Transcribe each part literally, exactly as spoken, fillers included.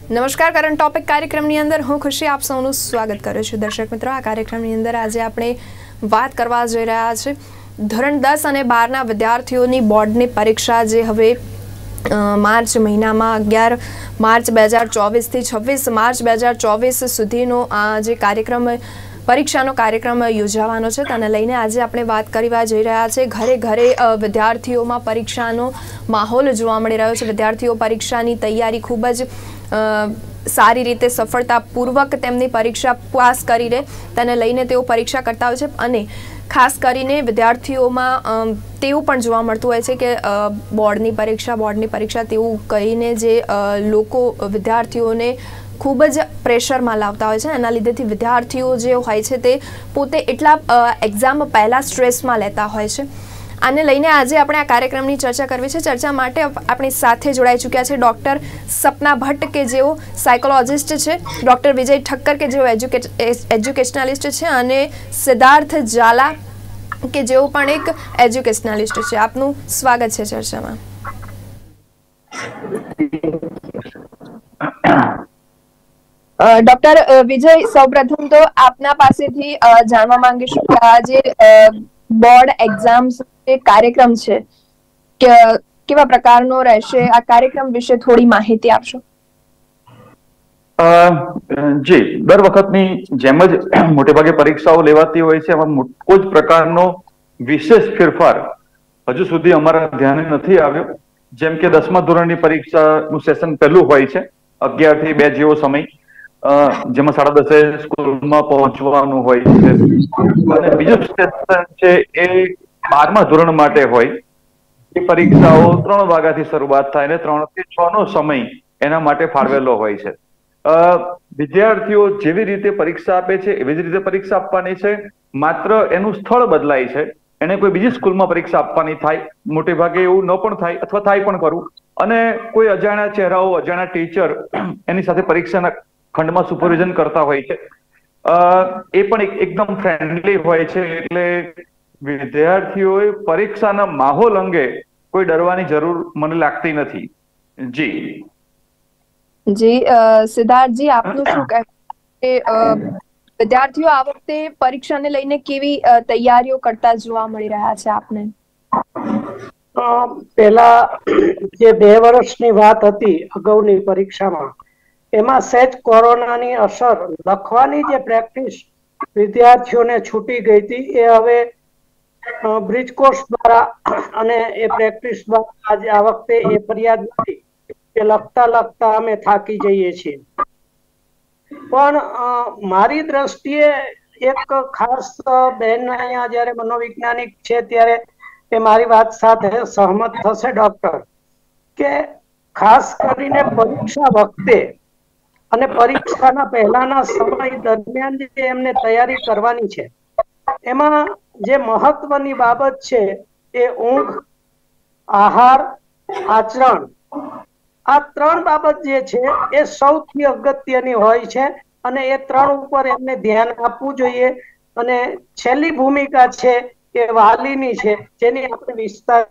નમસ્કાર, current topic કાર્યક્રમની અંદર હું ખુશી આપ સૌનું સ્વાગત કરું છું. દર્શક મિત્રો, આ કાર્યક્રમની અંદર આજે આપણે વાત કરવા જઈ રહ્યા છે ધોરણ દસ અને બારના વિદ્યાર્થીઓની બોર્ડની પરીક્ષા જે હવે માર્ચ મહિનામાં અગિયાર માર્ચ બે હજાર ચોવીસથી છવ્વીસ માર્ચ બે હજાર ચોવીસ સુધીનો આ જે કાર્યક્રમ પરીક્ષાનો કાર્યક્રમ યોજાવાનો છે તેને લઈને આજે આપણે વાત કરવા જઈ રહ્યા છે. ઘરે ઘરે વિદ્યાર્થીઓમાં પરીક્ષાનો માહોલ જોવા મળી રહ્યો છે. વિદ્યાર્થીઓ પરીક્ષાની તૈયારી ખૂબ જ સારી રીતે સફળતાપૂર્વક તેમની પરીક્ષા પાસ કરીને તેને લઈને તેઓ પરીક્ષા કરતા હોય છે અને ખાસ કરીને વિદ્યાર્થીઓમાં તેવું પણ જોવા મળતું હોય છે કે બોર્ડની પરીક્ષા બોર્ડની પરીક્ષા તેવું કહીને જે લોકો વિદ્યાર્થીઓને ખૂબ જ પ્રેશરમાં લાવતા હોય છે. એના લીધેથી વિદ્યાર્થીઓ જે હોય છે તે પોતે એટલા એક્ઝામ પહેલાં સ્ટ્રેસમાં લેતા હોય છે. આને લઈને આજે આપણે આ કાર્યક્રમની ચર્ચા કરવી છે. ચર્ચા માટે આપણી સાથે જોડાઈ ચૂક્યા છે ડૉક્ટર સપના ભટ્ટ કે જેઓ સાયકોલોજિસ્ટ છે, ડૉક્ટર વિજય ઠક્કર કે જેઓ એજ્યુકેટ એજ્યુકેશનાલિસ્ટ છે અને સિદ્ધાર્થ ઝાલા કે જેઓ પણ એક એજ્યુકેશનાલિસ્ટ છે. આપનું સ્વાગત છે ચર્ચામાં. ડૉક્ટર વિજય, સૌપ્રથમ તો આપના પાસેથી જાણવા માંગીશું કે આ જે બોર્ડ એક્ઝામ્સ કાર્યક્રમ છે કે કેવા પ્રકારનો રહેશે, આ કાર્યક્રમ વિશે થોડી માહિતી આપશો. જી, દર વખતની જેમ જ મોટેભાગે પરીક્ષાઓ લેવાતી હોય છે, એમાં કોઈ જ પ્રકારનો વિશેષ ફેરફાર હજુ સુધી અમારા ધ્યાને નથી આવ્યો. જેમ કે દસમા ધોરણની પરીક્ષાનું સેશન પહેલું હોય છે અગિયાર થી બે જેવો સમય, જેમાં સાડા દસે સ્કૂલમાં પહોંચવાનું હોય છે, અને બીજું સેશન છે એ બારમા ધોરણ માટે હોય. એ પરીક્ષાઓ ત્રણ વાગ્યાથી શરૂઆત થાય અને ત્રણ થી છ નો સમય એના માટે ફાળવેલો હોય છે. વિદ્યાર્થીઓ જેવી રીતે પરીક્ષા આપે છે એવી જ રીતે પરીક્ષા આપવાની છે, માત્ર એનું સ્થળ બદલાય છે. એને કોઈ બીજી સ્કૂલમાં પરીક્ષા આપવાની થાય, મોટે ભાગે એવું ન પણ થાય અથવા થાય પણ ખરું, અને કોઈ અજાણ્યા ચહેરાઓ અજાણ્યા ટીચર એની સાથે પરીક્ષાના ખંડમાં સુપરવિઝન કરતા હોય છે. એ પણ એકદમ ફ્રેન્ડલી હોય છે, એટલે વિદ્યાર્થીઓએ પરીક્ષાના માહોલ અંગે કોઈ ડરવાની જરૂર મને લાગતી નથી. જી જી સિદ્ધાર્થજી, આપનું શું કહેવું? વિદ્યાર્થીઓ આ વખતે પરીક્ષાને લઈને કેવી તૈયારીઓ કરતા જોવા મળી રહ્યા છે આપને? પેલા જે બે વર્ષની વાત હતી અગાઉની પરીક્ષામાં, એમાં સહેજ કોરોનાની અસર લખવાની જે પ્રેક્ટિસ વિદ્યાર્થીઓને છૂટી ગઈ હતી, એ હવે બ્રિજ કોર્સ દ્વારા અને એ પ્રેક્ટિસ દ્વારા આજે આ વખતે એ ફરિયાદ નથી કે લખતા લખતા અમે થાકી જઈએ છીએ. પણ મારી દ્રષ્ટિએ એક ખાસ બેન અહીંયા જયારે મનોવૈજ્ઞાનિક છે ત્યારે એ મારી વાત સાથે સહમત થશે ડોક્ટર, કે ખાસ કરીને પરીક્ષા વખતે અને પરીક્ષાના પહેલાના સમય દરમિયાન જે એમને તૈયારી કરવાની છે, એમાં જે મહત્વની બાબત છે એ ઊંઘ, આહાર, આચરણ, આ ત્રણ બાબત જે છે એ સૌથી અગત્યની હોય છે અને એ ત્રણ ઉપર એમને ધ્યાન આપવું જોઈએ. અને છેલ્લી ભૂમિકા છે એ વાલીની છે, જેની આપણે વિસ્તાર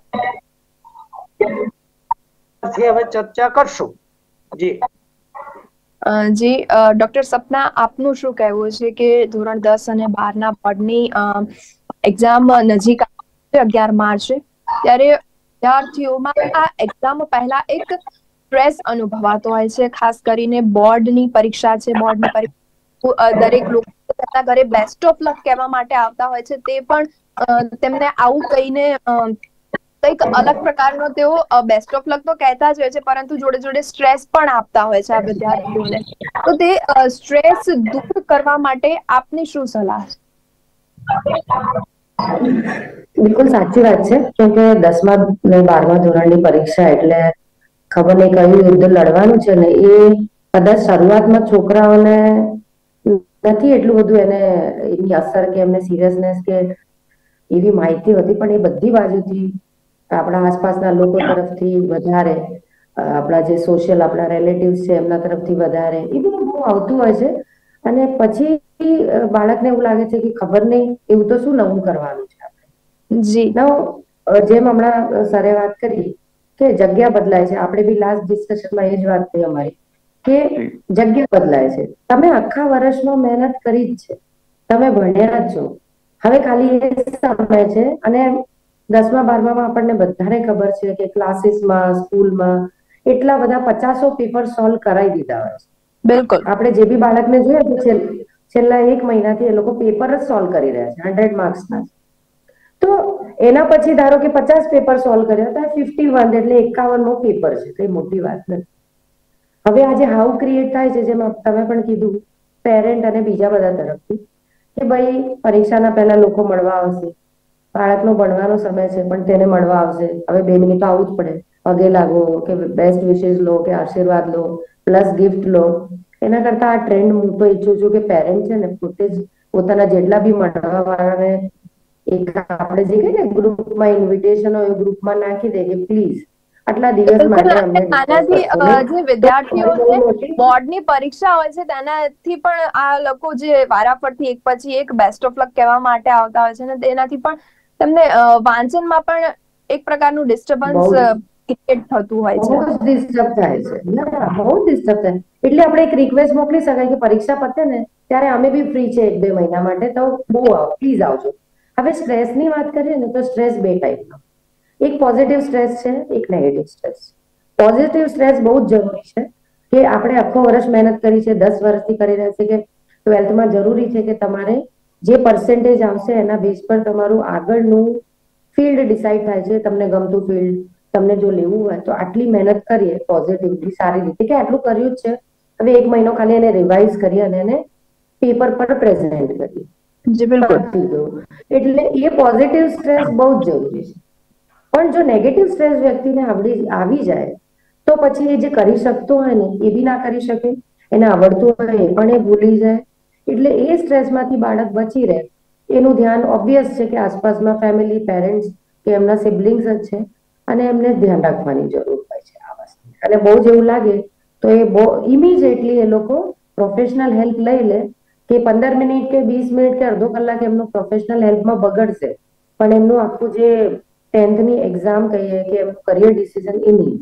હવે ચર્ચા કરશું. જી જી ડોક્ટર સપના, આપનું શું કહેવું છે કે ધોરણ દસ અને બારના બોર્ડની એક્ઝામ નજીક અગિયાર માર્ચે, ત્યારે વિદ્યાર્થીઓમાં આ એક્ઝામ પહેલા એક સ્ટ્રેસ અનુભવાતો હોય છે. ખાસ કરીને બોર્ડની પરીક્ષા છે, બોર્ડની પરીક્ષા દરેક લોકો તેમના ઘરે બેસ્ટ ઓફ લક કહેવા માટે આવતા હોય છે, તે પણ તેમને આવું કહીને કંઈક અલગ પ્રકારનો તેઓ બેસ્ટ ઓફ લક તો કહેતા જ હોય છે, પરંતુ જોડે જોડે સ્ટ્રેસ પણ આપતા હોય છે આ વિદ્યાર્થીઓને. તો તે સ્ટ્રેસ દૂર કરવા માટે આપની શું સલાહ છે? બિલકુલ સાચી વાત છે, કેમકે દસમા ને બારમા ધોરણની પરીક્ષા એટલે ખબર નહીં કયું યુદ્ધ લડવાનું છે ને, એ કદાચ શરૂઆતમાં છોકરાઓને નથી એટલું બધું એને એની અસર કે એમને સિરિયસનેસ કે એવી માહિતી હતી, પણ એ બધી બાજુથી આપણા આસપાસના લોકો તરફથી વધારે, આપણા જે સોશિયલ આપણા રિલેટિવ્સ છે એમના તરફથી વધારે એ બધું બહુ આવતું હોય છે. અને પછી બાળકને એવું લાગે છે કે ખબર નહીં એવું તો શું નવું કરવાનું છે આપણે. જી જેમ હમણાં સરે વાત કરી કે જગ્યા બદલાય છે, આપણે બી લાસ્ટ ડિસ્કશનમાં એ જ વાત થઈ અમારી કે જગ્યા બદલાય છે. તમે આખા વર્ષમાં મહેનત કરી જ છે, તમે ભણ્યા જ છો, હવે ખાલી એ સમય છે. અને દસમા બારમામાં આપણને બધાને ખબર છે કે ક્લાસીસમાં સ્કૂલમાં એટલા બધા પચાસો પેપર સોલ્વ કરાવી દીધા હોય છે. બિલકુલ આપણે જે બી બાળકને જોઈએ છે છેલ્લા એક મહિનાથી એ લોકો પેપર જ સોલ્વ કરી રહ્યા છે હંડ્રેડ માર્ક્સના. તો એના પછી ધારો કે પચાસ પેપર સોલ્વ કર્યા તો ફિફ્ટી વન એટલે એકાવન નો પેપર છે, કઈ મોટી વાત નથી. હવે આજે હાઉ ક્રિએટ થાય છે, જેમ તમે પણ કીધું પેરેન્ટ અને બીજા બધા તરફથી, કે ભાઈ પરીક્ષાના પહેલા લોકો મળવા આવશે, બાળકનો ભણવાનો સમય છે પણ તેને મળવા આવશે, હવે બે મિનિટ આવવું જ પડે, પગે લાગો કે બેસ્ટ વિશેસ લો કે આશીર્વાદ લો પ્લસ ગિફ્ટ લો. એના કરતા આ ટ્રેન્ડ હું તો ઈચ્છું છું કે પેરેન્ટ છે ને પોતે જ પોતાના જેટલા બી મળવા વાળાને એક આપણે જે કહીએ ને ગ્રુપમાં ઇન્વિટેશન હોય ગ્રુપમાં નાખી દે કે પ્લીઝ આટલા દિવસ માટે અમને ડિસ્કસ આનાથી કરશો જે વિદ્યાર્થીઓ છે બોર્ડની પરીક્ષા હોય છે તેનાથી પણ આ લોકો જે વારાફરતી એક પછી એક બેસ્ટ ઓફ લક કહેવા માટે આવતા હોય છે ને તેનાથી પણ તમને વાંચનમાં પણ એક પ્રકારનું ડિસ્ટર્બન્સ ક્રિએટ થતું હોય છે. બહુ જ ડિસ્ટર્બ થાય છે, ના બહુ ડિસ્ટર્બ થાય. એટલે આપણે એક રિક્વેસ્ટ મોકલી શકાય કે પરીક્ષા પતે ને ત્યારે અમે બી ફ્રી છે એક બે મહિના માટે, તો બહુ આવો પ્લીઝ આવજો. હવે સ્ટ્રેસની વાત કરીએ ને તો સ્ટ્રેસ બે ટાઈપનો, એક પોઝિટિવ સ્ટ્રેસ છે, એક નેગેટિવ સ્ટ્રેસ. પોઝિટિવ સ્ટ્રેસ બહુ જ જરૂરી છે કે આપણે આખો વર્ષ મહેનત કરી છે, દસ વર્ષથી કરી રહ્યા છે કે ટ્વેલ્થમાં જરૂરી છે કે તમારે જે પર્સન્ટેજ આવશે એના બેઝ પર તમારું આગળનું ફિલ્ડ ડિસાઈડ થાય છે. તમને ગમતું ફિલ્ડ તમને જો લેવું હોય તો આટલી મહેનત કરીએ પોઝિટિવલી સારી રીતે કે આટલું કર્યું જ છે, હવે એક મહિનો ખાલી એને રિવાઇઝ કરી અને એને પેપર પર પ્રેઝન્ટ કરીએ. જી બિલકુલ. એટલે એ પોઝિટિવ સ્ટ્રેસ બહુ જ જરૂરી છે. પણ જો નેગેટિવ સ્ટ્રેસ વ્યક્તિને આવડી આવી જાય તો પછી એ જે કરી શકતો હોય ને એ બી ના કરી શકે, એને આવડતું હોય એ પણ એ ભૂલી જાય. એટલે એ સ્ટ્રેસમાંથી બાળક બચી રહે એનું ધ્યાન ઓબ્વિયસ છે કે આસપાસમાં ફેમિલી પેરેન્ટ્સ કે એમના સિબલિંગ્સ જ છે અને એમને ધ્યાન રાખવાની જરૂર હોય છે આ વસ્તુ. અને બહુ જ એવું લાગે તો એ બહુ ઇમિડિયેટલી એ લોકો પ્રોફેશનલ હેલ્પ લઈ લે કે પંદર મિનિટ કે વીસ મિનિટ કે અડધો કલાક એમનું પ્રોફેશનલ હેલ્પમાં બગડશે પણ એમનું આખું જે ટેન્થની એક્ઝામ કહીએ કે એમનું કરિયર ડિસિઝન એ નહીં.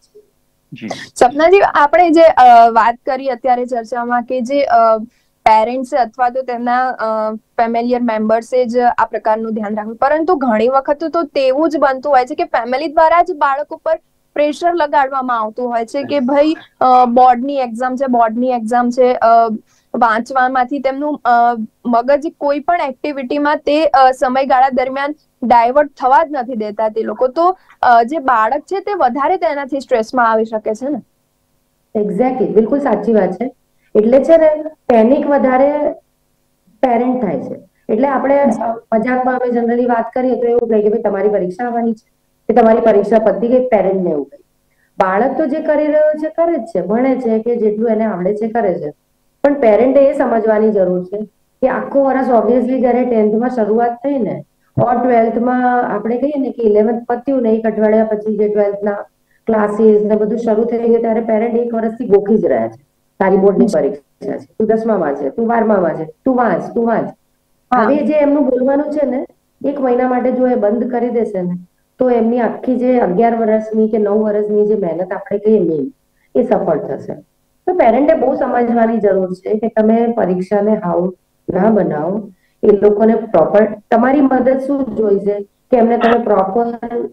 સપનાજી, આપણે જે વાત કરી અત્યારે ચર્ચામાં કે જે પેરેન્ટ્સ અથવા તો તેમના ફેમિલિયર મેમ્બર્સે જ આ પ્રકારનું ધ્યાન રાખવું, પરંતુ ઘણી વખત તો તેવું જ બનતું હોય છે કે ફેમિલી દ્વારા જ બાળક ઉપર પ્રેશર લગાડવામાં આવતું હોય છે કે ભાઈ બોર્ડની એક્ઝામ છે બોર્ડની એક્ઝામ છે વાંચવામાંથી તેમનું મગજ કોઈ પણ એક્ટિવિટીમાં તે સમયગાળા દરમિયાન ડાયવર્ટ થવા જ નથી દેતા તે લોકો. તો જે બાળક છે તે વધારે તેનાથી સ્ટ્રેસમાં આવી શકે છે ને. એક્ઝેક્ટલી, બિલકુલ સાચી વાત છે. એટલે છે ને પેનિક વધારે પેરેન્ટ થાય છે. એટલે આપણે મજાકમાં અમે જનરલી વાત કરીએ તો એવું કહે કે ભાઈ તમારી પરીક્ષા આવવાની છે કે તમારી પરીક્ષા પતી ગઈ, પેરેન્ટને એવું કહે. બાળક તો જે કરી રહ્યો છે કરે જ છે, ભણે છે કે જેટલું એને આવડે છે કરે છે, પણ પેરેન્ટે એ સમજવાની જરૂર છે કે આખો વર્ષ ઓબ્વિયસલી જયારે ટેન્થમાં શરૂઆત થઈ ને ઓર ટ્વેલ્થમાં આપણે કહીએ ને કે ઇલેવન્થ પત્યું ને એક અઠવાડિયા પછી જે ટ્વેલ્થના ક્લાસીસ ને બધું શરૂ થઈ ગયું ત્યારે પેરેન્ટ એક વર્ષથી ગોખી જ રહ્યા છે તારી બોર્ડની પરીક્ષા છે, તું દસમામાં છે, તું બારમામાં છે, તું વાંચ તું વાંચ. હવે જે એમનું બોલવાનું છે ને એક મહિના માટે જો એ બંધ કરી દેશે ને તો એમની આખી જે અગિયાર વર્ષની કે નવ વર્ષની જે મહેનત આપણે કહીએ મેઇન એ સફળ થશે. તો પેરેન્ટે બહુ સમજવાની જરૂર છે કે તમે પરીક્ષાને હાવ ના બનાવો. એ લોકોને પ્રોપર તમારી મદદ શું જોઈશે કે એમને તમે પ્રોપર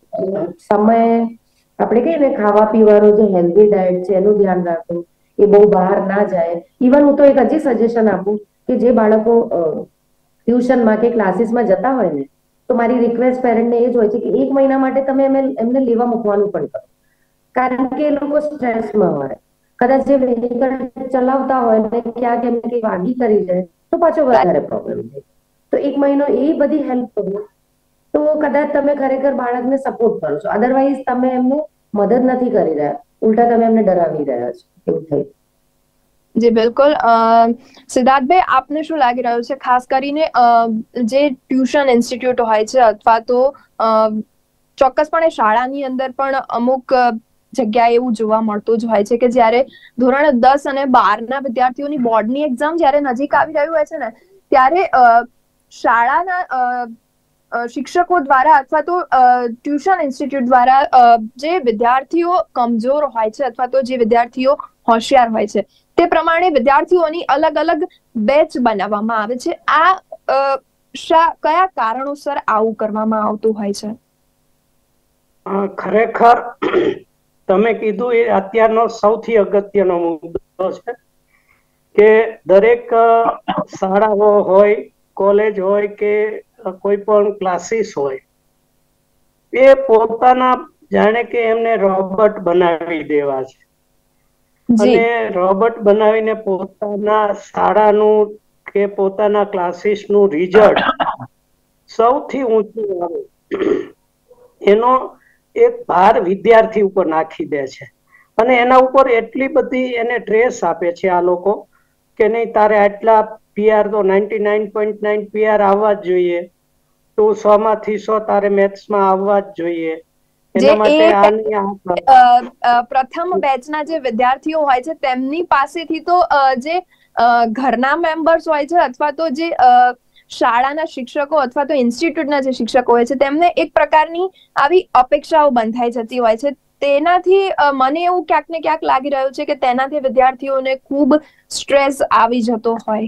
સમય આપણે કહીએ ને ખાવા પીવાનું જે હેલ્ધી ડાયટ છે એનું ધ્યાન રાખો, એ બહુ બહાર ના જાય. ઇવન હું તો એક હજી સજેશન આપું કે જે બાળકો ટ્યુશનમાં કે ક્લાસીસમાં જતા હોય ને તો મારી રિક્વેસ્ટ પેરેન્ટને એ જ હોય છે કે એક મહિના માટે તમે એમને લેવા મૂકવાનું પણ કરો, કારણ કે એ લોકો સ્ટ્રેસમાં હોય. કદાચ જે વ્હીકલ ચલાવતા હોય ને ક્યાંક એમને કઈ વાગી કરી જાય તો પાછો વધારે પ્રોબ્લેમ થાય. તો એક મહિનો એ બધી હેલ્પ કરો તો કદાચ તમે ખરેખર બાળકને સપોર્ટ કરો છો. અધરવાઇઝ તમે એમને મદદ નથી કરી રહ્યા, ઉલટા તમે એમને ડરાવી રહ્યા છો, એવું થઈ. જી બિલકુલ. સિદ્ધાર્થભાઈ, આપને શું લાગી રહ્યું છે ખાસ કરીને જે ટ્યુશન ઇન્સ્ટિટ્યૂટ હોય છે અથવા તો ચોક્કસપણે શાળાની અંદર પણ અમુક જગ્યાએ એવું જોવા મળતું જ હોય છે કે જ્યારે ધોરણ દસ અને બાર ના વિદ્યાર્થીઓની બોર્ડની એક્ઝામ જ્યારે નજીક આવી રહ્યું હોય છે ને ત્યારે શાળાના શિક્ષકો દ્વારા અથવા તો ટ્યુશન ઇન્સ્ટિટ્યૂટ દ્વારા જે વિદ્યાર્થીઓ કમજોર હોય છે અથવા તો જે વિદ્યાર્થીઓ હોશિયાર હોય છે તે પ્રમાણે વિદ્યાર્થીઓની અલગ અલગ બેચ બનાવવામાં આવે છે. આ શા કયા કારણોસર આવું કરવામાં આવતું હોય છે? ખરેખર તમે કીધું એ અત્યારનો સૌથી અગત્યનો મુદ્દો છે કે દરેક શાળાઓ હોય, કોલેજ હોય કે કોઈ પણ ક્લાસીસ હોય, એ પોતાના જાણે કે એમને રોબોટ બનાવી દેવા છે અને રોબોટ બનાવીને પોતાના શાળાનું કે પોતાના ક્લાસીસનું રિઝલ્ટ સૌથી ઊંચું આવે એનો એક ભાર વિદ્યાર્થી ઉપર નાખી દે છે અને એના ઉપર એટલી બધી એને ટ્રેસ આપે છે આ લોકો કે નહીં, તારે આટલા પીઆર તો ninety nine point nine PR આવવા જ જોઈએ, તું સો માંથી સો તારે મેથ્સમાં આવવા જ જોઈએ. એના માટે પ્રથમ બેચના જે વિદ્યાર્થીઓ હોય છે તેમની પાસેથી તો જે ઘરના મેમ્બર્સ હોય છે અથવા તો જે શાળાના શિક્ષકો અથવા તો ઇન્સ્ટિટ્યૂટના જે શિક્ષકો હોય છે તેમને એક પ્રકારની આવી અપેક્ષાઓ બંધાઈ જતી હોય છે. તેનાથી મને એવું ક્યાંક ને ક્યાંક લાગી રહ્યું છે કે તેનાથી વિદ્યાર્થીઓને ખૂબ સ્ટ્રેસ આવી જતો હોય.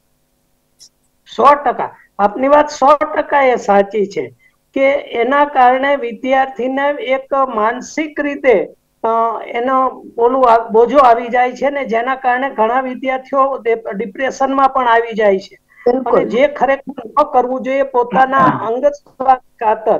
સો ટકા આપની વાત સો ટકા એ સાચી છે કે એના કારણે વિદ્યાર્થીને એક માનસિક રીતે એનો ઓલું બોજો આવી જાય છે ને, જેના કારણે ઘણા વિદ્યાર્થીઓ ડિપ્રેશનમાં પણ આવી જાય છે અને જે ખરેખર ન કરવું જોઈએ, પોતાના અંગત ખાતર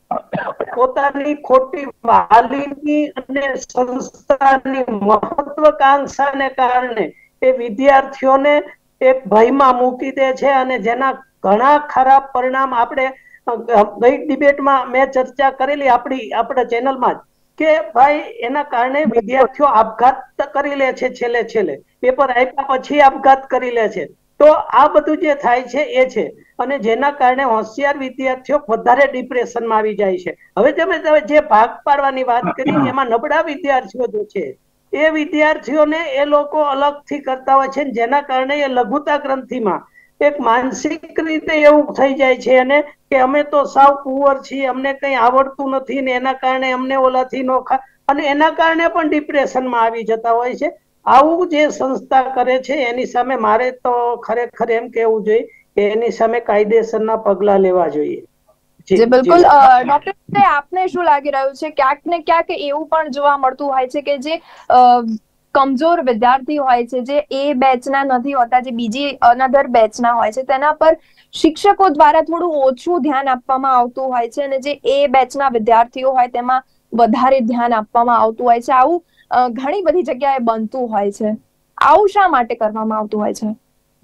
પોતાની ખોટી વાલીની અને સંસ્થાની મહત્વાકાંક્ષાને કારણે એ વિદ્યાર્થીઓને એક ભયમાં મૂકી દે છે અને જેના ઘણા ખરાબ પરિણામ આપણે ગઈ ડિબેટમાં મેં ચર્ચા કરેલી આપણી આપણા ચેનલમાં જ કે ભાઈ એના કારણે વિદ્યાર્થીઓ આપઘાત કરી લે છે, છેલ્લે છેલ્લે પેપર આપ્યા પછી આપઘાત કરી લે છે. તો આ બધું જે થાય છે એ છે અને જેના કારણે હોશિયાર વિદ્યાર્થીઓ વધારે ડિપ્રેશનમાં આવી જાય છે. હવે તમે જે ભાગ પાડવાની વાત કરી એમાં નબળા વિદ્યાર્થીઓ જે છે એ વિદ્યાર્થીઓને એ લોકો અલગથી કરતા હોય છે, જેના કારણે એ લઘુતા ગ્રંથિમાં એક માનસિક રીતે એવું થઈ જાય છે અને કે અમે તો સાવ પુઅર છીએ, અમને કઈ આવડતું નથી ને એના કારણે અમને ઓલાથી નો ખા અને એના કારણે પણ ડિપ્રેશનમાં આવી જતા હોય છે. આવું જે સંસ્થા કરે છે એની સામે મારે તો ખરેખર એમ કેવું જોઈએ કે એની સામે કાયદેસરના પગલા લેવા જોઈએ. જી બિલકુલ. ડોક્ટર, આપને શું લાગી રહ્યું છે? ક્યાંક ને ક્યાંક એવું પણ જોવા મળતું હોય છે કે જે કમજોર વિદ્યાર્થી હોય છે, જે એ બેચના નથી હોતા, જે બીજી અનધર બેચના હોય છે, તેના પર શિક્ષકો દ્વારા થોડું ઓછું ધ્યાન આપવામાં આવતું હોય છે અને જે એ બેચના વિદ્યાર્થીઓ હોય તેમાં વધારે ધ્યાન આપવામાં આવતું હોય છે. આવું ઘણી બધી જગ્યાએ બનતું હોય છે. આવું શા માટે કરવામાં આવતું હોય છે?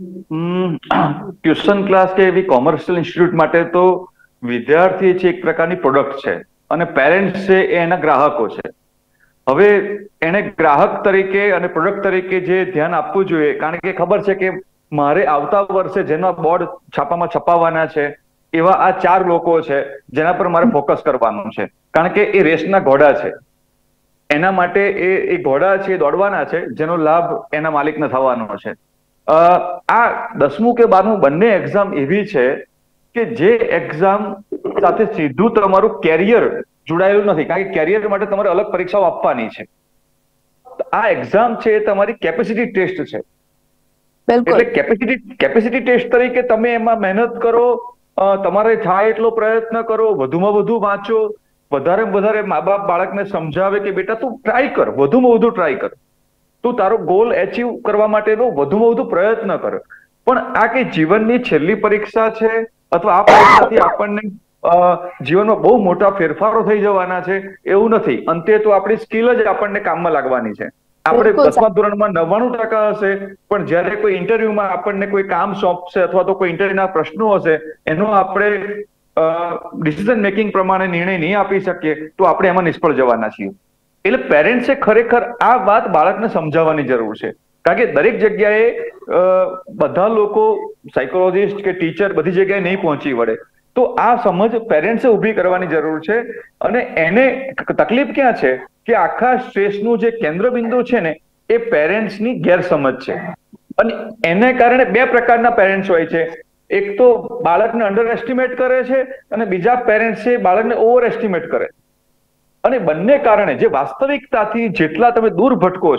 ટ્યુશન ક્લાસ કે એવી કોમર્શિયલ ઇન્સ્ટિટ્યૂટ માટે તો વિદ્યાર્થી છે એક પ્રકારની પ્રોડક્ટ છે અને પેરેન્ટ્સ છે એ એના ગ્રાહકો છે. હવે એને ગ્રાહક તરીકે અને પ્રોડક્ટ તરીકે જે ધ્યાન આપવું જોઈએ, કારણ કે ખબર છે કે મારે આવતા વર્ષે જેના બોર્ડ છાપામાં છપાવવાના છે એવા આ ચાર લોકો છે જેના પર મારે ફોકસ કરવાનું છે, કારણ કે એ રેસના ઘોડા છે. એના માટે એ એ ઘોડા છે, દોડવાના છે, જેનો લાભ એના માલિકને થવાનો છે. આ દસમું કે બારમું બંને એક્ઝામ એવી છે કે જે એક્ઝામ સાથે સીધું તમારું કેરિયર જોડાયેલું નથી, કારણ કે કેરિયર માટે તમારે અલગ પરીક્ષાઓ આપવાની છે. આ એક્ઝામ છે એ તમારી કેપેસિટી ટેસ્ટ છે. એટલે કેપેસિટી કેપેસિટી ટેસ્ટ તરીકે તમે એમાં મહેનત કરો, તમારે થાય એટલો પ્રયત્ન કરો, વધુમાં વધુ વાંચો, વધારે વધારે મા બાપ બાળકને સમજાવે કે બેટા તું ટ્રાય કર, વધુમાં વધુ ટ્રાય કર, તું તારો ગોલ એચીવ કરવા માટેનો વધુમાં વધુ પ્રયત્ન કર. પણ આ કઈ જીવનની છેલ્લી પરીક્ષા છે અથવા આ પરીક્ષાથી આપણને જીવનમાં બહુ મોટા ફેરફારો થઈ જવાના છે એવું નથી. અંતે તો આપણી સ્કિલ જ આપણને કામમાં લાગવાની છે. આપણે દસમા ધોરણમાં નવ્વાણું ટકા હશે, પણ જયારે કોઈ ઇન્ટરવ્યુમાં આપણને કોઈ કામ સોંપશે અથવા તો કોઈ ઇન્ટરવ્યુના પ્રશ્નો હશે, એનો આપણે ડિસિઝન મેકિંગ પ્રમાણે નિર્ણય નહીં આપી શકીએ તો આપણે એમાં નિષ્ફળ જવાના છીએ. એટલે પેરેન્ટ્સે ખરેખર આ વાત બાળકને સમજાવવાની જરૂર છે, કારણ કે દરેક જગ્યાએ બધા લોકો સાયકોલોજીસ્ટ કે ટીચર બધી જગ્યાએ નહીં પહોંચી વળે. તો આ સમજ પેરેન્ટ્સે ઊભી કરવાની જરૂર છે અને એને તકલીફ ક્યાં છે કે આખા સ્ટ્રેસનું જે કેન્દ્રબિંદુ છે ને એ પેરેન્ટ્સની ગેરસમજ છે. અને એને કારણે બે પ્રકારના પેરેન્ટ્સ હોય છે. એક તો બાળકને અંડર એસ્ટિમેટ કરે છે અને બીજા પેરેન્ટ્સ છે બાળકને ઓવર એસ્ટિમેટ કરે. અને બંને કારણે જે વાસ્તવિકતાથી જેટલા તમે દૂર ભટકો છો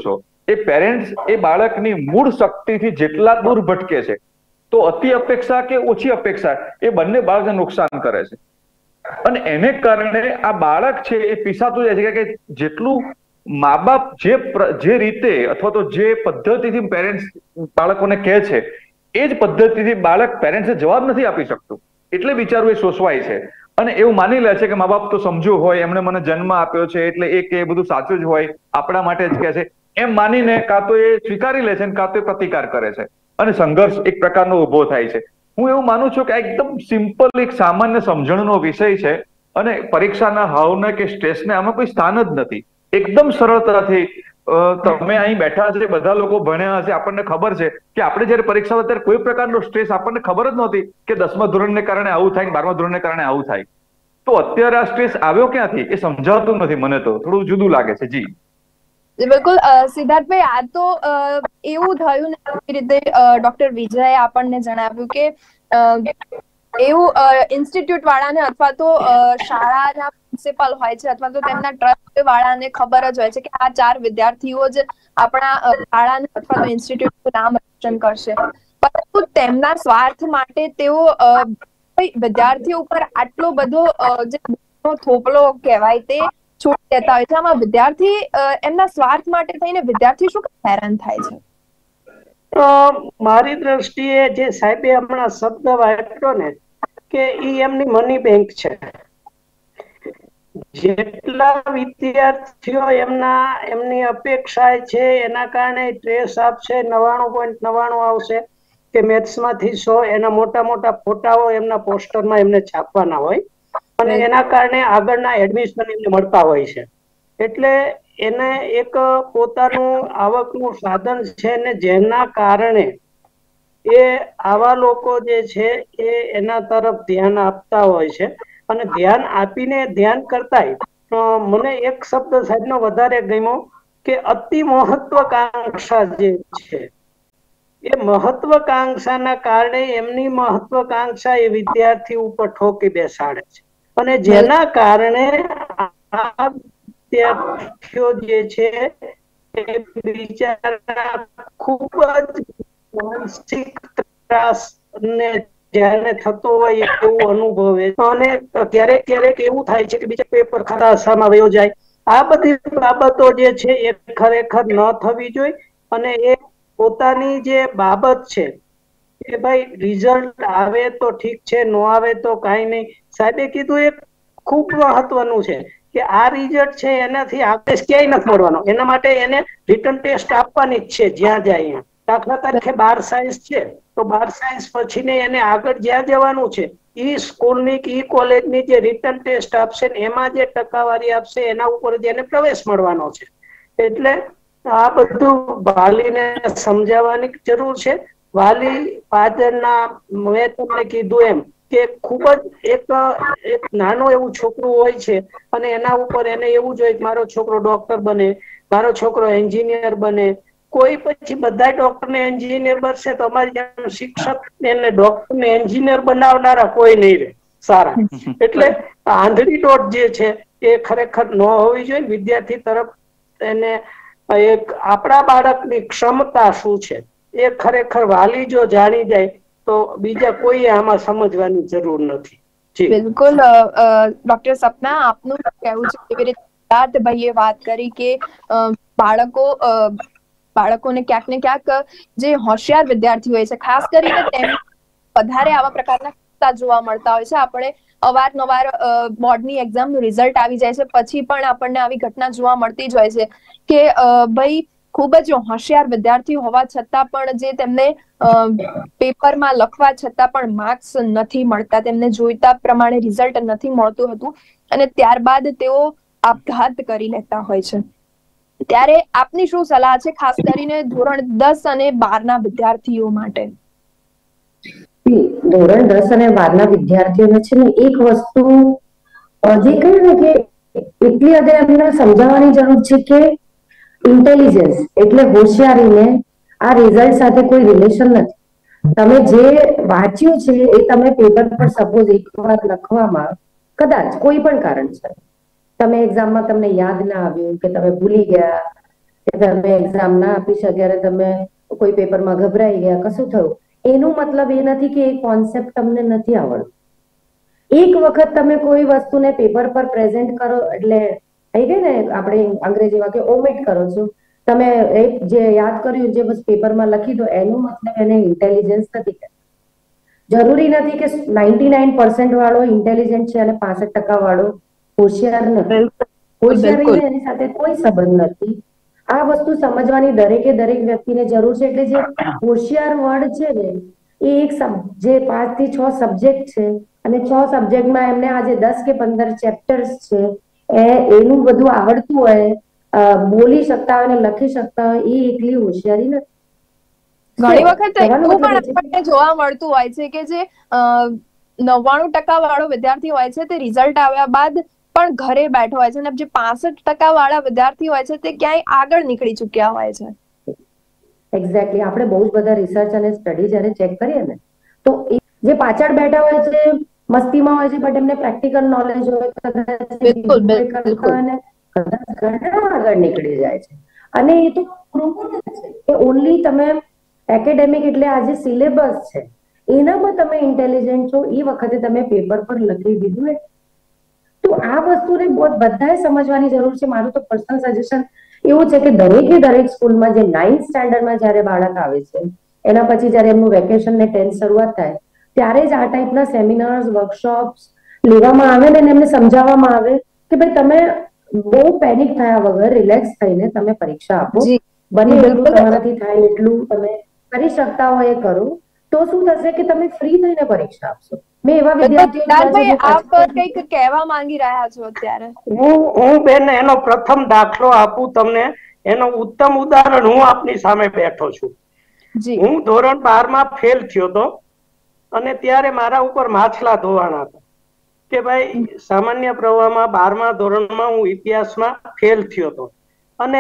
એ પેરેન્ટ્સ એ બાળકની મૂળ શક્તિથી જેટલા દૂર ભટકે છે, તો અતિ અપેક્ષા કે ઓછી અપેક્ષા એ બંને બાળકને નુકસાન કરે છે. અને એને કારણે આ બાળક છે એ પીસાતું જાય છે કે જેટલું મા બાપ જે જે રીતે અથવા તો જે પદ્ધતિથી પેરેન્ટ્સ બાળકોને કહે છે એ જ પદ્ધતિથી બાળક પેરેન્ટ્સને જવાબ નથી આપી શકતું, એટલે બિચારું એ સોસવાય છે અને એવું માની લે છે કે મા બાપ તો સમજુ હોય, એમણે મને જન્મ આપ્યો છે એટલે એ કે બધું સાચું જ હોય, આપણા માટે જ કહે છે, એમ માનીને કાં તો એ સ્વીકારી લે છે કાં તો એ પ્રતિકાર કરે છે અને સંઘર્ષ એક પ્રકારનો ઉભો થાય છે. હું એવું માનું છું કે આ એકદમ સિમ્પલ એક સામાન્ય સમજણનો વિષય છે અને પરીક્ષાના હાવને કે સ્ટ્રેસને આમાં કોઈ સ્થાન જ નથી. એકદમ સરળતાથી તમે અહીં બેઠા છે, બધા લોકો ભણ્યા હશે, આપણને ખબર છે કે આપણે જયારે પરીક્ષા ત્યારે કોઈ પ્રકારનો સ્ટ્રેસ આપણને ખબર જ નહોતી કે દસમા ધોરણને કારણે આવું થાય, બારમા ધોરણને કારણે આવું થાય. તો અત્યારે આ સ્ટ્રેસ આવ્યો ક્યાંથી એ સમજાતું નથી, મને તો થોડું જુદું લાગે છે. જી બિલકુલ સિદ્ધાર્થભાઈ, આ તો એવું થયું ને એ રીતે ડોક્ટર વિજયે આપણને જણાવ્યું કે એવું ઇન્સ્ટિટ્યૂટ વાળાને અથવા તો શાળાના પ્રિન્સિપલ હોય છે અથવા તો તેમના ટ્રસ્ટ વાળાને ખબર જ હોય છે કે આ ચાર વિદ્યાર્થીઓ જ આપણા શાળાને અથવા તો ઇન્સ્ટિટ્યૂટનું નામ રોશન કરશે, પરંતુ તેમના સ્વાર્થ માટે તેઓ વિદ્યાર્થીઓ ઉપર આટલો બધો જે થોપલો કહેવાય તે છોડી દેતા હોય છે. આમાં વિદ્યાર્થી એમના સ્વાર્થ માટે થઈને વિદ્યાર્થી શું હેરાન થાય છે? મારી દ્રષ્ટિએ જે સાહેબે હમણાં શબ્દ વાપર્યો ને કે ઈ એમની મની બેંક છે. જેટલા વિદ્યાર્થીઓ એમના એમની અપેક્ષા છે એના કારણે ટ્રેસ આપશે, નવાણું પોઈન્ટ નવાણું આવશે કે મેથ્સમાંથી સો, એના મોટા મોટા ફોટાઓ એમના પોસ્ટરમાં એમને છાપવાના હોય અને એના કારણે આગળના એડમિશન એમને મળતા હોય છે. એટલે એને એક પોતાનું આવકનું સાધન છે ને જેના કારણે એ આવા લોકો જે છે એ એના તરફ ધ્યાન આપતા હોય છે અને ધ્યાન આપીને ધ્યાન કરતા મને એક શબ્દ સાહેબનો વધારે ગમ્યો કે અતિ મહત્વકાંક્ષા જે છે એ મહત્વકાંક્ષાના કારણે એમની મહત્વકાંક્ષા એ વિદ્યાર્થી ઉપર ઠોકી બેસાડે છે અને જેના કારણે આ વિદ્યાર્થીઓ જે છે એ બિચારા ખૂબ જ માનસિક ત્રાસ ને જ્યારે થતો હોય એવું અનુભવે અને ક્યારેક ક્યારેક એવું થાય છે કે બીજા પેપર ખાતામાં વયો જાય. આ બધી બાબતો જે છે એ ખરેખર ન થવી જોઈએ અને એ પોતાની જે બાબત છે કે ભાઈ રિઝલ્ટ આવે તો ઠીક છે, ન આવે તો કાંઈ નહીં. સાહેબે કીધું એ ખૂબ મહત્વનું છે કે આ રિઝલ્ટ છે એનાથી આગળ ક્યાંય નથી મળવાનો, એના માટે એને રિટર્ન ટેસ્ટ આપવાની જ છે જ્યાં જાય. દાખલા તરીકે બાર સાયન્સ છે તો બાર સાયન્સ પછી એને આગળ જ્યાં જવાનું છે ઈ સ્કૂલની કે ઈ કોલેજની જે રિટર્ન ટેસ્ટ આપશે ને એમાં જે ટકાવારી આપશે એના ઉપર જ એને પ્રવેશ મળવાનો છે. એટલે આ બધું વાલીને સમજાવવાની જરૂર છે. વાલી પાછળના મેં તમને કીધું એમ કે ખૂબ જ એક એક નાનું એવું છોકરું હોય છે અને એના ઉપર એને એવું જોઈએ કે મારો છોકરો ડોક્ટર બને, મારો છોકરો એન્જિનિયર બને. કોઈ પછી બધા ડોક્ટર ને એન્જિનિયર બનશે તો અમારી શિક્ષક એને ડોક્ટર ને એન્જિનિયર બનાવનારા કોઈ નહીં રહે સારા. એટલે આંધળી દોટ જે છે એ ખરેખર ન હોવી જોઈએ. વિદ્યાર્થી તરફ એને એક આપણા બાળકની ક્ષમતા શું છે એ ખરેખર વાલી જો જાણી જાય તો બીજા કોઈ આમાં સમજવાની જરૂર નથી. બિલકુલ ડોક્ટર સપના, આપનું કહેવું છે કેવી રીતે ભાઈએ વાત કરી કે બાળકો બાળકોને ક્યાંક ને ક્યાંક જે હોશિયાર વિદ્યાર્થી હોય છે ખાસ કરીને તેમને વધારે આવા પ્રકારના કિસ્સા જોવા મળતા હોય છે. આપણે અવારનવાર બોર્ડની એક્ઝામનું રિઝલ્ટ આવી જાય છે પછી પણ આપણને આવી ઘટના જોવા મળતી જ હોય છે કે ભાઈ ખૂબ જ હોશિયાર વિદ્યાર્થી હોવા છતાં પણ જે તેમને પેપરમાં લખવા છતાં પણ માર્ક્સ નથી મળતા, તેમને જોઈતા પ્રમાણે રિઝલ્ટ નથી મળતું હતું અને ત્યારબાદ તેઓ આપઘાત કરી લેતા હોય છે. ત્યારે આપની શું સલાહ છે ખાસ કરીને ધોરણ દસ અને બાર ના વિદ્યાર્થીઓ માટે? ધોરણ દસ અને બાર ના વિદ્યાર્થીઓને છે ને એક વસ્તુ જે કહ્યું ને કે એટલી હદે એમને સમજાવવાની જરૂર છે કે ઇન્ટેલિજન્સ એટલે હોશિયારીને આ રિઝલ્ટ સાથે કોઈ રિલેશન નથી. તમે જે વાંચ્યું છે એ તમે પેપર પર સપોઝ એક વાર લખવામાં કદાચ કોઈ પણ કારણ છે તમે એક્ઝામમાં તમને યાદ ના આવ્યું કે તમે ભૂલી ગયા કે તમે એક્ઝામ ના આપી શક્યા, તમે કોઈ પેપરમાં ગભરાઈ ગયા, કશું થયું, એનું મતલબ એ નથી કે એ કોન્સેપ્ટ તમને નથી આવડતું. એક વખત તમે કોઈ વસ્તુને પેપર પર પ્રેઝન્ટ કરો એટલે થઈ ગઈ ને, આપણે અંગ્રેજીમાં કે ઓમિટ કરો છો, તમે એક જે યાદ કર્યું જે બસ પેપરમાં લખી દો, એનું મતલબ એને ઇન્ટેલિજન્સ નથી. જરૂરી નથી કે નાઇન્ટી નાઇન પર્સન્ટ વાળો ઇન્ટેલિજન્ટ છે અને પાસઠ ટકા વાળો હોશિયાર નથી. હોશિયારી એની સાથે કોઈ સંબંધ નથી. આ વસ્તુ સમજવાની દરેકે દરેક વ્યક્તિને જરૂર છે. એટલે જે હોશિયાર વર્ડ છે ને, એ એક જે પાંચ થી છ સબ્જેક્ટ છે અને છ સબ્જેક્ટમાં એમને આજે દસ કે પંદર ચેપ્ટર્સ છે, એ એનું બધું આવડતું હોય, બોલી શકતા હોય ને લખી શકતા હોય, એ એકલી હોશિયારી નથી. ઘણી વખત એવું પણ આપણને જોવા મળતું હોય છે કે જે નવ્વાણું ટકા વાળો વિદ્યાર્થી હોય છે તે રિઝલ્ટ આવ્યા બાદ પણ ઘરે બેઠો હોય છે, અને જે પાસઠ ટકા વાળા વિદ્યાર્થી હોય છે તે ક્યાંય આગળ નીકળી ચુક્યા હોય છે. એક્ઝેક્ટલી. આપણે બહુ જ બધા રિસર્ચ અને સ્ટડી જયારે ચેક કરીએ ને, તો જે પાછળ બેઠા હોય છે મસ્તીમાં હોય છે, બટ એમને પ્રેક્ટિકલ નોલેજ હોય, આગળ નીકળી જાય છે. અને એ તો છે ઓનલી તમે એકેડેમિક એટલે આજે સિલેબસ છે એનામાં તમે ઇન્ટેલિજન્ટ છો, એ વખતે તમે પેપર પર લખી દીધું. તો આ વસ્તુને બધાએ સમજવાની જરૂર છે. મારું તો પર્સનલ સજેશન એવું છે કે દરેકે દરેક સ્કૂલમાં જે નાઇન્થ સ્ટાન્ડર્ડમાં જયારે બાળક આવે છે, એના પછી જયારે એમનું વેકેશન ને ટેન્થ શરૂઆત થાય, ત્યારે જ આ ટાઈપના સેમિનાર્સ, વર્કશોપ્સ લેવામાં આવે ને એમને સમજાવવામાં આવે કે ભાઈ તમે બહુ પેનિક થયા વગર રિલેક્સ થઈને તમે પરીક્ષા આપો. બને એટલું તમારાથી થાય એટલું તમે કરી શકતા હોય એ કરો, તો શું થશે કે તમે ફ્રી થઈને પરીક્ષા આપશો. મેં એવા વિદ્યાર્થીઓ આપ કંઈક કહેવા માંગી રહ્યા છો અત્યારે. હું હું બેન એનો પ્રથમ દાખલો આપું તમને, એનો ઉત્તમ ઉદાહરણ હું આપની સામે બેઠો છું. હું ધોરણ બાર માં ફેલ થયો હતો અને ત્યારે મારા ઉપર માછલા ધોવાણા હતા કે ભાઈ સામાન્ય પ્રવાહમાં બારમા ધોરણમાં હું ઇતિહાસમાં ફેલ થયો હતો, અને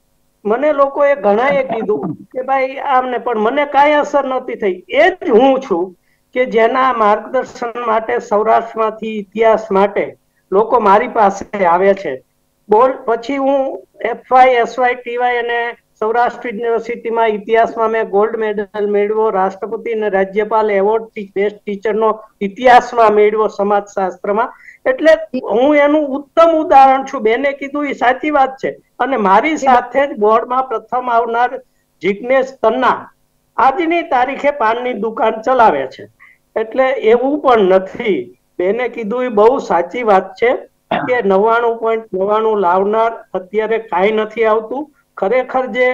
મને લોકોએ ઘણાએ કીધું કે ભાઈ આમને, પણ મને કાંઈ અસર નથી થઈ. એ જ હું છું કે જેના માર્ગદર્શન માટે સૌરાષ્ટ્રમાંથી ઇતિહાસ માટે લોકો મારી પાસે આવે છે. બોલ પછી હું એફવાય, એસવાય, ટીવાય અને સૌરાષ્ટ્ર યુનિવર્સિટીમાં ઇતિહાસમાં મેં ગોલ્ડ મેડલ મેળવ્યો, રાષ્ટ્રપતિ અને રાજ્યપાલ એવોર્ડ બેસ્ટ ટીચરનો ઇતિહાસમાં મેળવ્યો સમાજશાસ્ત્રમાં. એટલે હું એનું ઉત્તમ ઉદાહરણ છું. બેને કીધું એ સાચી વાત છે. અને મારી સાથે જ બોર્ડમાં પ્રથમ આવનાર જિગ્નેશ તન્ના આજની તારીખે પાનની દુકાન ચલાવે છે. એટલે એવું પણ નથી. બેને કીધું એ બહુ સાચી વાત છે કે નવ્વાણું પોઈન્ટ નવ્વાણું લાવનાર અત્યારે કાંઈ નથી આવતું. ખરેખર જે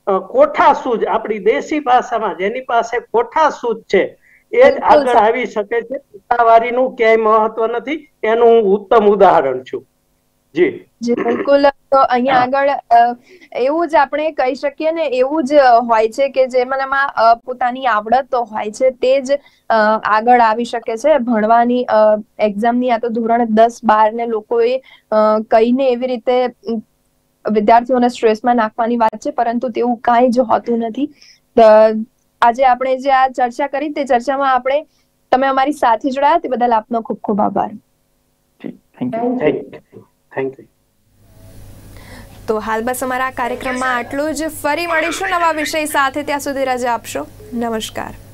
કોઠા સૂઝ, આપણી દેશી ભાષામાં જેની પાસે કોઠા સૂઝ છે એ જ આગળ આવી શકે છે. ટકાવારીનું ક્યાંય મહત્વ નથી. એનું હું ઉત્તમ ઉદાહરણ છું. જી જી બિલકુલ. તો અહીંયા આગળ એવું જ આપણે કહી શકીએ ને, એવું જ હોય છે કે જેમનામાં પોતાની આવડત હોય છે તે જ આગળ આવી શકે છે ભણવાની એક્ઝામની. આ તો ધોરણ દસ બાર ને લોકોએ કહીને એવી રીતે વિદ્યાર્થીઓને સ્ટ્રેસમાં નાખવાની વાત છે, પરંતુ તેવું કાંઈ જ હોતું નથી. આજે આપણે જે આ ચર્ચા કરી તે ચર્ચામાં આપણે તમે અમારી સાથે જોડાયા તે બદલ આપનો ખૂબ ખૂબ આભાર. Thank you. તો હાલ બસ અમારા કાર્યક્રમમાં આટલું જ. ફરી મળીશું નવા વિષય સાથે. ત્યાં સુધી રજા આપશો. નમસ્કાર.